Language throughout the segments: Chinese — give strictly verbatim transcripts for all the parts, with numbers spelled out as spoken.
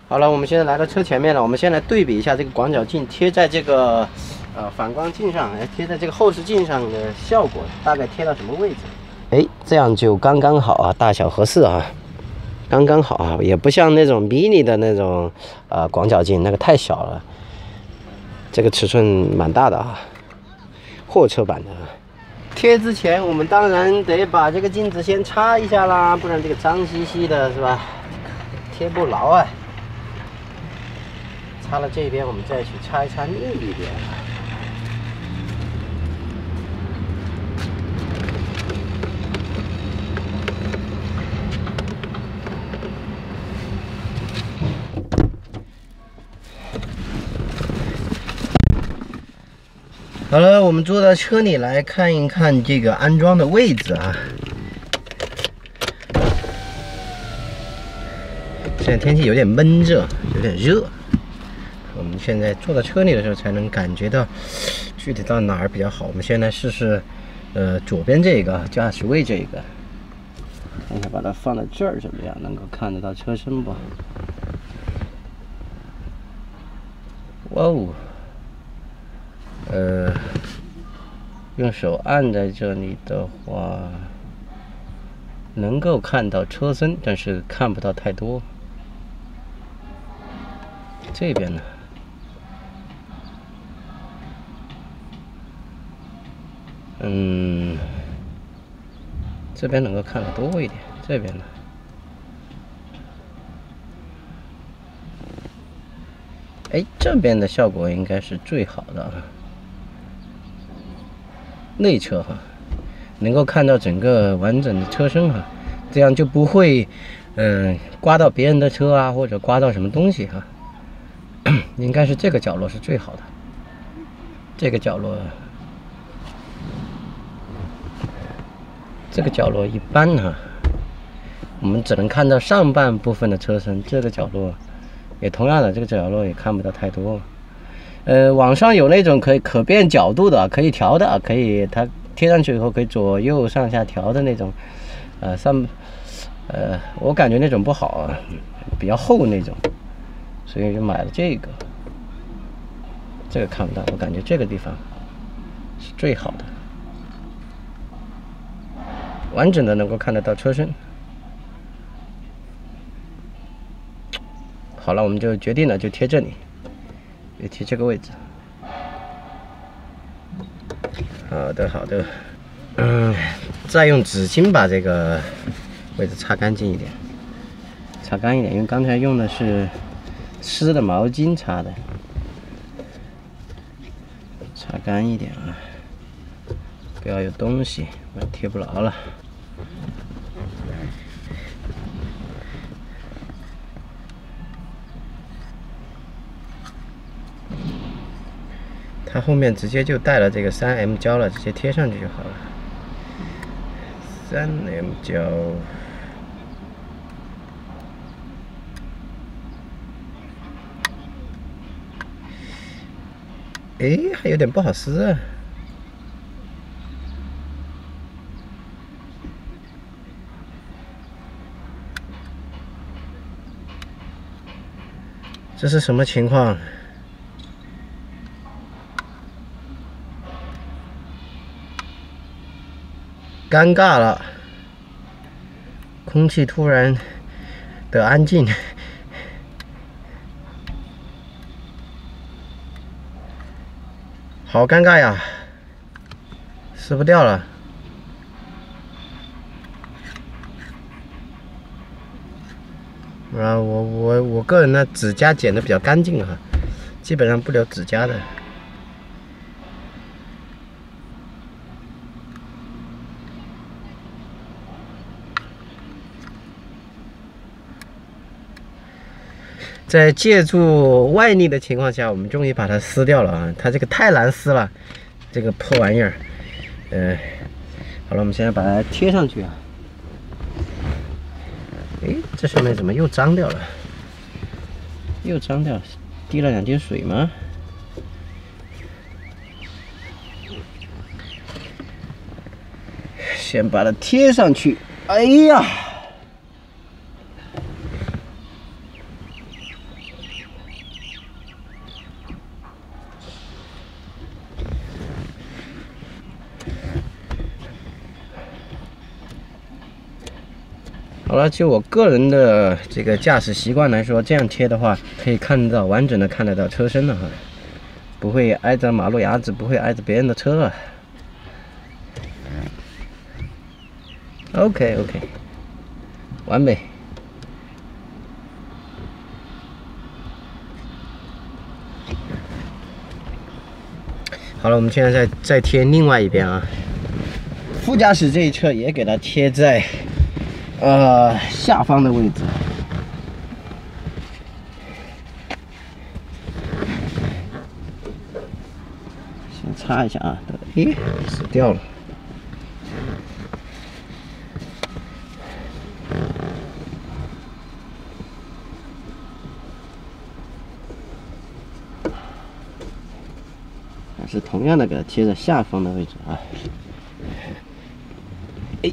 好了，我们现在来到车前面了，我们先来对比一下这个广角镜贴在这个呃反光镜上，哎，贴在这个后视镜上的效果，大概贴到什么位置？哎，这样就刚刚好啊，大小合适啊，刚刚好啊，也不像那种mini的那种呃广角镜，那个太小了，这个尺寸蛮大的啊，货车版的。贴之前，我们当然得把这个镜子先擦一下啦，不然这个脏兮兮的，是吧？贴不牢啊。擦了这边，我们再去擦一擦另一边。好了，我们坐到车里来看一看这个安装的位置啊。现在天气有点闷热，有点热。我们现在坐到车里的时候，才能感觉到具体到哪儿比较好。我们先来试试，呃，左边这个驾驶位这个，看看把它放在这儿怎么样，能够看得到车身不？哇哦，呃，用手按在这里的话，能够看到车身，但是看不到太多。这边呢？嗯，这边能够看得多一点，这边呢，哎，这边的效果应该是最好的啊。内侧哈，能够看到整个完整的车身哈，这样就不会，嗯、呃，刮到别人的车啊，或者刮到什么东西哈。应该是这个角落是最好的，这个角落。这个角落一般哈，我们只能看到上半部分的车身。这个角落也同样的，这个角落也看不到太多。呃，网上有那种可以可变角度的，可以调的，可以它贴上去以后可以左右上下调的那种。呃，上呃，我感觉那种不好啊，比较厚那种，所以就买了这个。这个看不到，我感觉这个地方是最好的。完整的能够看得到车身。好了，我们就决定了，就贴这里，就贴这个位置。好的，好的。嗯，再用纸巾把这个位置擦干净一点，擦干一点，因为刚才用的是湿的毛巾擦的，擦干一点啊，不要有东西，不然贴不牢了。它后面直接就带了这个 三 M 胶了，直接贴上去就好了。三 M 胶，哎，还有点不好撕啊。这是什么情况？尴尬了，空气突然的安静，好尴尬呀，撕不掉了。啊，我我我个人呢，指甲剪的比较干净哈，基本上不留指甲的。在借助外力的情况下，我们终于把它撕掉了啊！它这个太难撕了，这个破玩意儿。嗯、呃，好了，我们现在把它贴上去啊。哎，这上面怎么又脏掉了？又脏掉了，滴了两滴水吗？先把它贴上去。哎呀！ 好了，就我个人的这个驾驶习惯来说，这样贴的话，可以看得到完整的看得到车身了哈，不会挨着马路牙子，不会挨着别人的车啊。OK OK， 完美。好了，我们现在再再贴另外一边啊。副驾驶这一侧也给它贴在呃下方的位置。先擦一下啊，咦，死掉了。是同样的，给它贴在下方的位置啊。哎，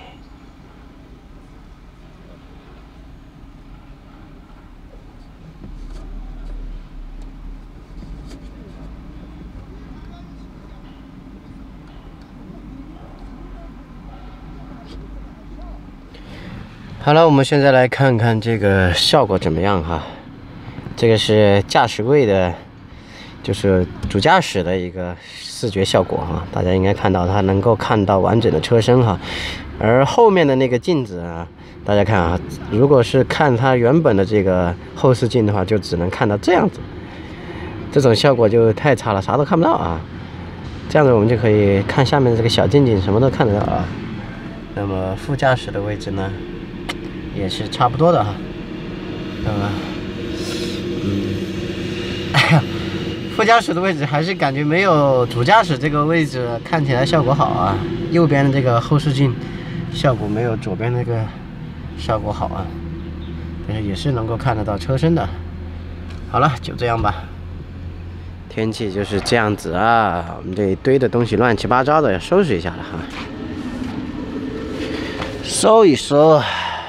好了，我们现在来看看这个效果怎么样哈。这个是驾驶位的。就是主驾驶的一个视觉效果哈，大家应该看到它能够看到完整的车身哈，而后面的那个镜子啊，大家看啊，如果是看它原本的这个后视镜的话，就只能看到这样子，这种效果就太差了，啥都看不到啊。这样子我们就可以看下面这个小镜镜，什么都看得到啊。那么副驾驶的位置呢，也是差不多的哈。那么，嗯，哎呀。副驾驶的位置还是感觉没有主驾驶这个位置看起来效果好啊，右边的这个后视镜效果没有左边那个效果好啊，但是也是能够看得到车身的。好了，就这样吧。天气就是这样子啊，我们这一堆的东西乱七八糟的，要收拾一下了哈，收一收。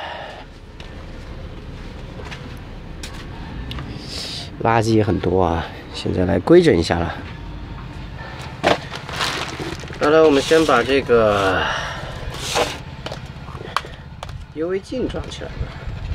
垃圾也很多啊。现在来规整一下了。好了，我们先把这个 U V 镜装起来吧。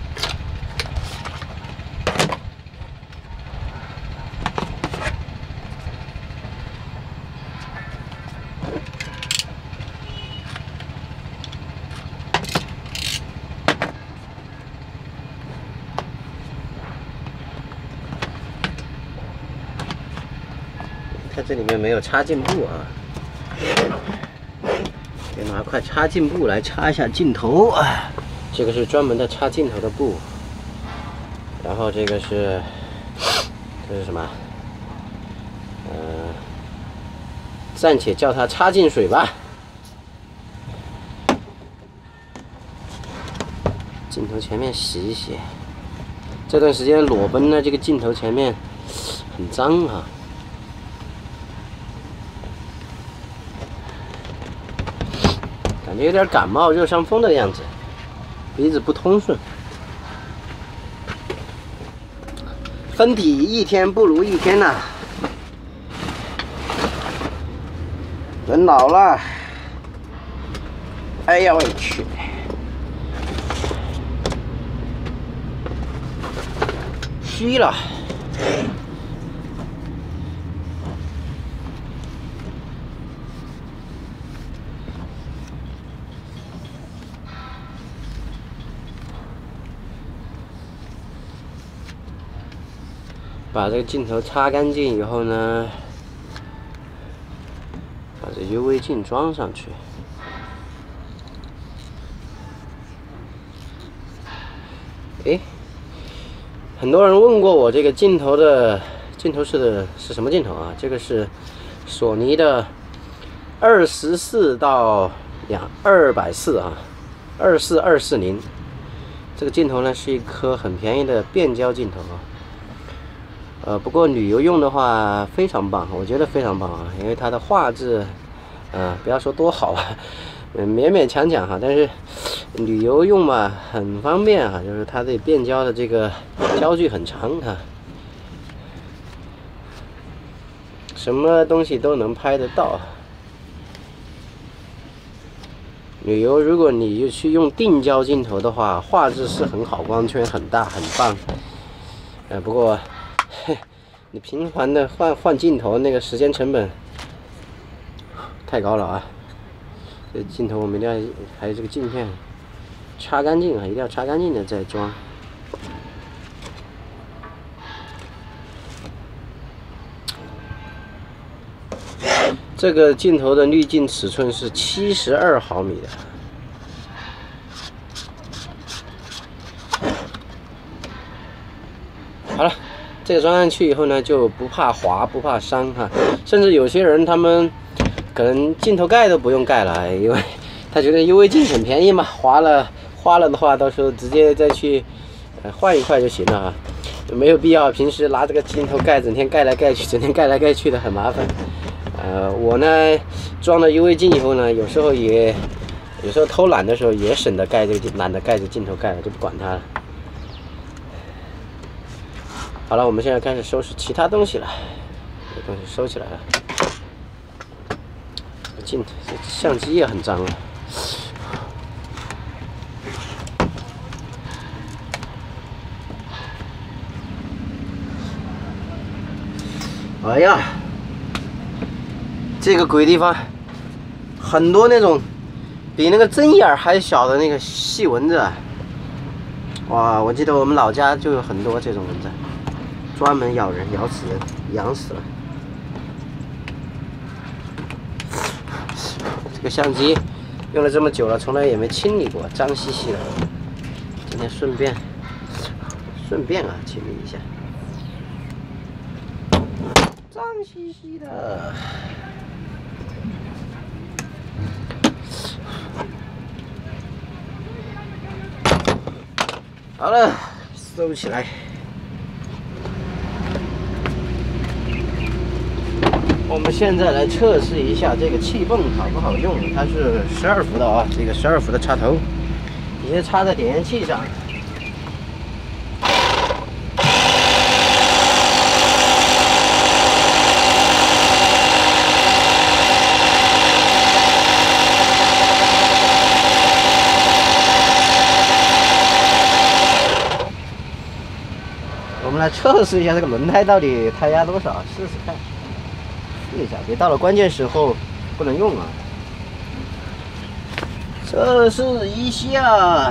它这里面没有插镜布啊，得拿块插镜布来插一下镜头啊。这个是专门的插镜头的布，然后这个是这是什么？呃，暂且叫它插镜水吧。镜头前面洗一洗，这段时间裸奔呢，这个镜头前面很脏啊。感觉有点感冒、热伤风的样子，鼻子不通顺，身体一天不如一天呐、啊。人老了，哎呀我去，虚了。把这个镜头擦干净以后呢，把这 U V 镜装上去。诶，很多人问过我这个镜头的镜头是的是什么镜头啊？这个是索尼的二十四到两二百四啊，二四二四零。这个镜头呢是一颗很便宜的变焦镜头啊。呃，不过旅游用的话非常棒，我觉得非常棒啊，因为它的画质，呃，不要说多好啊，嗯，勉勉强强哈，但是旅游用嘛很方便啊，就是它的变焦的这个焦距很长哈，什么东西都能拍得到。 旅游，如果你去用定焦镜头的话，画质是很好，光圈很大，很棒。呃，不过，嘿，你频繁的换换镜头，那个时间成本太高了啊！这镜头我们一定要，还有这个镜片，擦干净啊，一定要擦干净的再装。这个镜头的滤镜尺寸是七十二毫米的。好了，这个装上去以后呢，就不怕滑，不怕伤哈。甚至有些人他们可能镜头盖都不用盖了，因为他觉得 U V 镜很便宜嘛，划了花了的话，到时候直接再去呃换一块就行了啊，没有必要平时拿这个镜头盖，整天盖来盖去，整天盖来盖去的很麻烦。呃，我呢装了 U V 镜以后呢，有时候也有时候偷懒的时候也省得盖这个，懒得盖着镜头盖了，就不管它了。好了，我们现在开始收拾其他东西了，这东西收起来了。镜这相机也很脏啊。哎呀！这个鬼地方，很多那种比那个针眼还小的那个细蚊子，哇！我记得我们老家就有很多这种蚊子，专门咬人，咬死人，痒死了。这个相机用了这么久了，从来也没清理过，脏兮兮的。今天顺便顺便啊，清理一下，脏兮兮的。好了，收起来。我们现在来测试一下这个气泵好不好用。它是十二伏的啊，这个十二伏的插头，直接插在点烟器上。我们来测试一下这个轮胎到底胎压多少，试试看，试一下，别到了关键时候不能用啊。测试一下，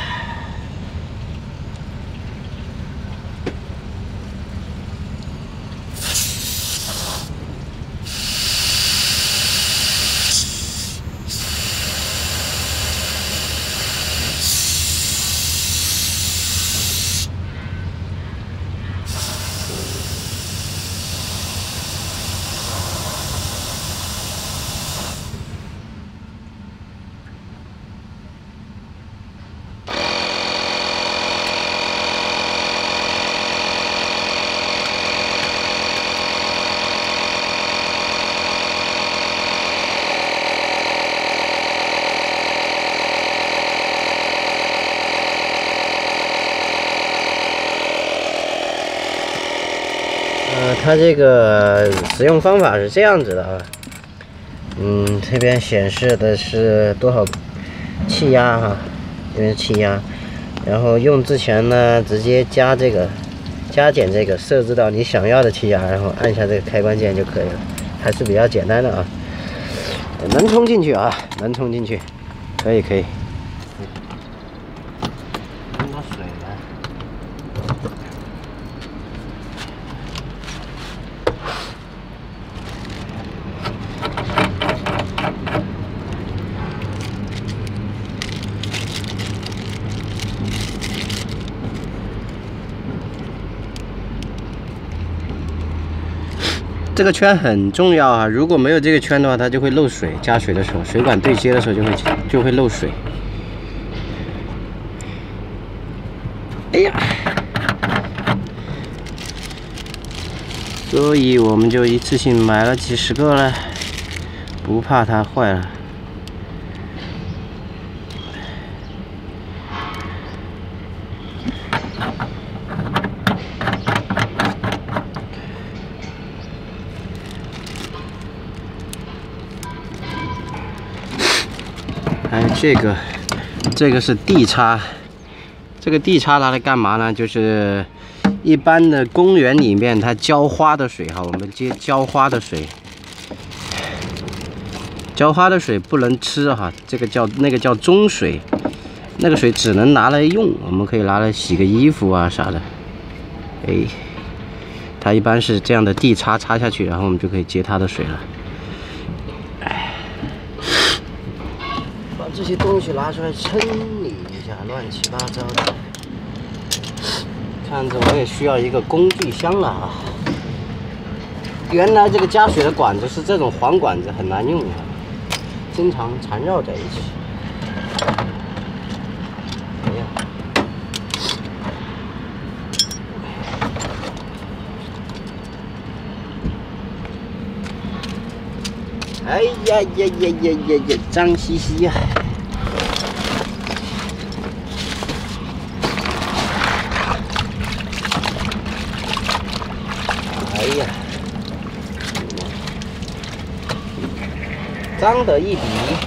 呃，它这个使用方法是这样子的啊，嗯，这边显示的是多少气压哈，这边是气压，然后用之前呢，直接加这个加减这个设置到你想要的气压，然后按下这个开关键就可以了，还是比较简单的啊，能充进去啊，能充进去，可以可以。喷到水了。这个圈很重要啊！如果没有这个圈的话，它就会漏水。加水的时候，水管对接的时候就会就会漏水。哎呀！所以我们就一次性买了几十个了，不怕它坏了。 还有这个，这个是地叉。这个地叉拿来干嘛呢？就是一般的公园里面它浇花的水哈，我们接浇花的水。浇花的水不能吃哈，这个叫那个叫中水，那个水只能拿来用，我们可以拿来洗个衣服啊啥的。哎，它一般是这样的地插插下去，然后我们就可以接它的水了。哎，把这些东西拿出来清理一下，乱七八糟的。看着我也需要一个工具箱了啊！原来这个加水的管子是这种黄管子，很难用啊。经常缠绕在一起。哎呀，哎呀呀呀呀呀呀，脏兮兮呀！哎呀！脏的一笔，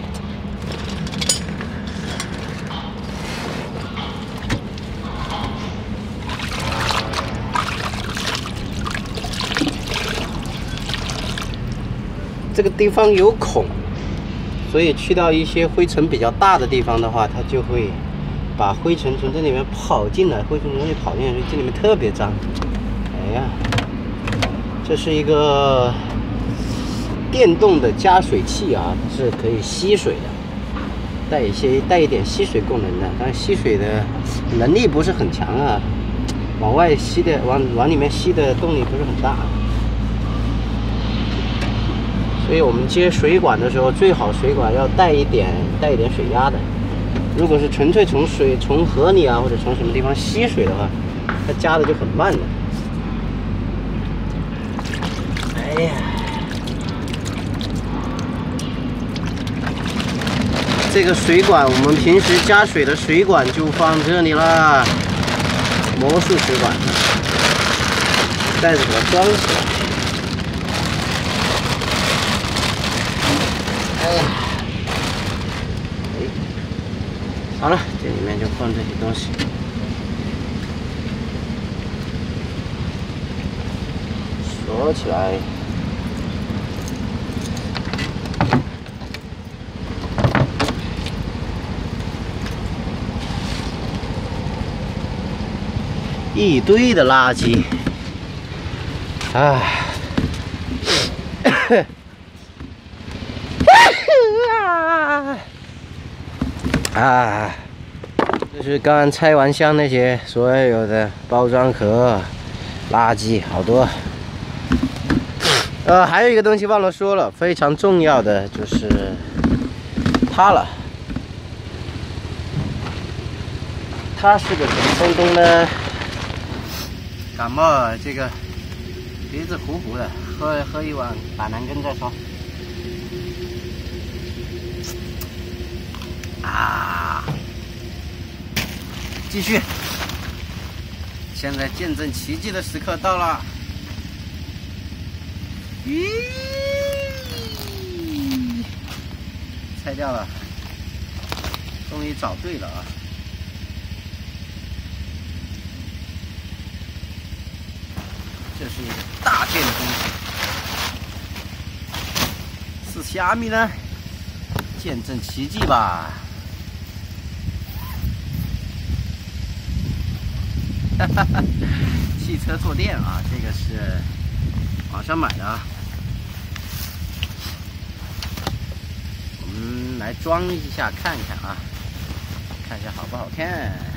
这个地方有孔，所以去到一些灰尘比较大的地方的话，它就会把灰尘从这里面跑进来，灰尘容易跑进来，所以这里面特别脏。哎呀，这是一个电动的加水器啊，它是可以吸水的，带一些带一点吸水功能的，但是吸水的能力不是很强啊，往外吸的往往里面吸的动力不是很大，所以我们接水管的时候，最好水管要带一点带一点水压的。如果是纯粹从水从河里啊或者从什么地方吸水的话，它加的就很慢了。哎呀！这个水管，我们平时加水的水管就放这里啦，魔术水管，带着把它装起来。哎呀，哎，好了，这里面就放这些东西。锁起来。一堆的垃圾，唉，啊，这是刚刚拆完箱那些所有的包装盒、垃圾，好多。呃，还有一个东西忘了说了，非常重要的就是它了。它是个什么东东呢？感冒这个鼻子糊糊的，喝喝一碗板蓝根再说。啊，继续。现在见证奇迹的时刻到了。咦，拆掉了，终于找对了啊！这是一个大件的东西，是虾米呢？见证奇迹吧！哈哈哈，汽车坐垫啊，这个是网上买的啊。我们来装一下看看啊，看一下好不好看。